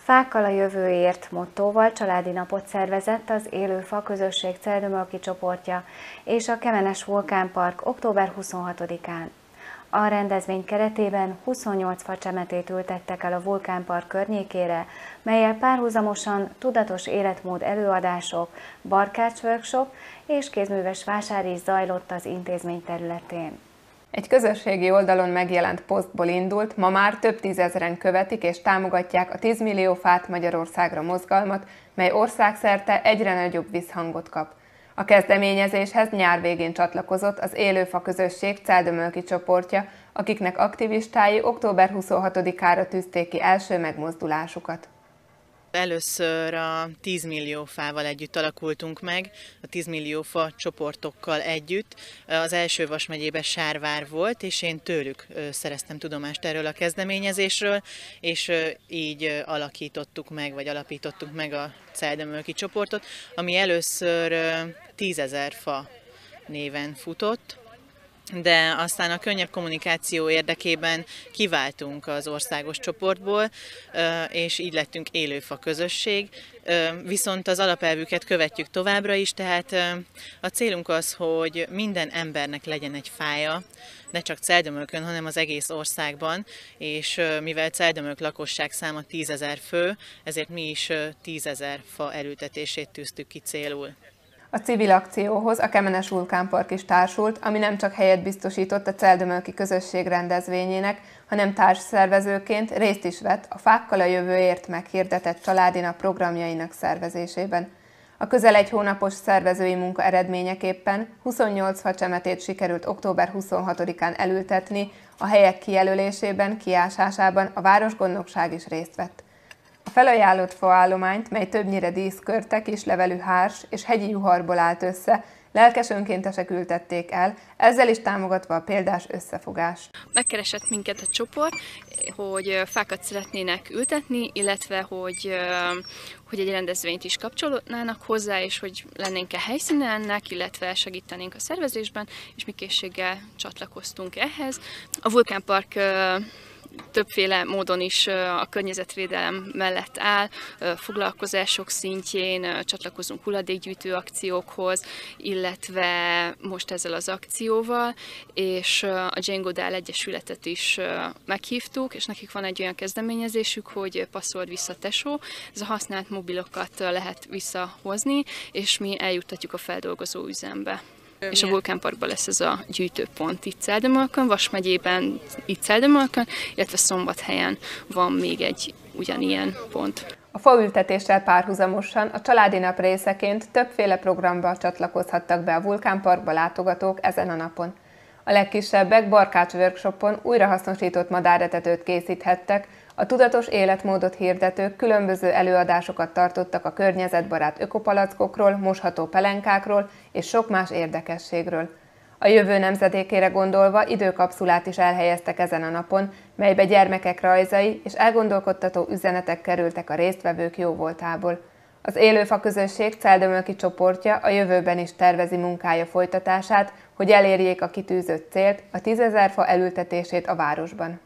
Fákkal a jövőért mottóval családi napot szervezett az Élő Fa Közösség Celldömölki csoportja és a Kemenes Vulkánpark október 26-án. A rendezvény keretében 28 facsemetét ültettek el a vulkánpark környékére, mellyel párhuzamosan tudatos életmód előadások, barkács-workshop és kézműves vásár is zajlott az intézmény területén. Egy közösségi oldalon megjelent posztból indult, ma már több tízezren követik és támogatják a 10 millió fát Magyarországra mozgalmat, mely országszerte egyre nagyobb visszhangot kap. A kezdeményezéshez nyár végén csatlakozott az Élő Fa Közösség celldömölki csoportja, akiknek aktivistái október 26-ára tűzték ki első megmozdulásukat. Először a 10 millió fával együtt alakultunk meg, a 10 millió fa csoportokkal együtt. Az első Vas megyében Sárvár volt, és én tőlük szereztem tudomást erről a kezdeményezésről, és így alapítottuk meg a celldömölki csoportot, ami először 10 000 fa néven futott. De aztán a könnyebb kommunikáció érdekében kiváltunk az országos csoportból, és így lettünk Élő Fa Közösség, viszont az alapelvüket követjük továbbra is, tehát a célunk az, hogy minden embernek legyen egy fája, ne csak Celldömölkön, hanem az egész országban, és mivel Celldömölk lakosság száma 10 000 fő, ezért mi is 10 000 fa elültetését tűztük ki célul. A civil akcióhoz a Kemenes Vulkánpark is társult, ami nem csak helyet biztosított a celldömölki közösség rendezvényének, hanem társszervezőként részt is vett a Fákkal a jövőért meghirdetett családi nap programjainak szervezésében. A közel egy hónapos szervezői munka eredményeképpen 28 facsemetét sikerült október 26-án elültetni, a helyek kijelölésében, kiásásában a városgondnokság is részt vett. A felajánlott faállományt, mely többnyire díszkörte, kislevelű hárs és hegyi juharból állt össze, lelkes önkéntesek ültették el, ezzel is támogatva a példás összefogást. Megkeresett minket a csoport, hogy fákat szeretnének ültetni, illetve hogy egy rendezvényt is kapcsolódnának hozzá, és hogy lennénk-e helyszínen ennek, illetve segítenénk a szervezésben, és mi készséggel csatlakoztunk ehhez. A Vulkánpark többféle módon is a környezetvédelem mellett áll, foglalkozások szintjén csatlakozunk hulladékgyűjtő akciókhoz, illetve most ezzel az akcióval, és a Jane Goodall Egyesületet is meghívtuk, és nekik van egy olyan kezdeményezésük, hogy passzold vissza tesó, ez a használt mobilokat lehet visszahozni, és mi eljuttatjuk a feldolgozó üzembe. És a Vulkánparkban lesz ez a gyűjtőpont itt Celldömölkön, Vas megyében itt Celldömölkön, illetve Szombathelyen van még egy ugyanilyen pont. A faültetéssel párhuzamosan a családi nap részeként többféle programba csatlakozhattak be a Vulkánparkba látogatók ezen a napon. A legkisebbek barkács-workshopon újrahasznosított madáretetőt készíthettek, a tudatos életmódot hirdetők különböző előadásokat tartottak a környezetbarát ökopalackokról, mosható pelenkákról és sok más érdekességről. A jövő nemzedékére gondolva időkapszulát is elhelyeztek ezen a napon, melybe gyermekek rajzai és elgondolkodtató üzenetek kerültek a résztvevők jóvoltából. Az Élő Fa Közösség celldömölki csoportja a jövőben is tervezi munkája folytatását, hogy elérjék a kitűzött célt, a 10 000 fa elültetését a városban.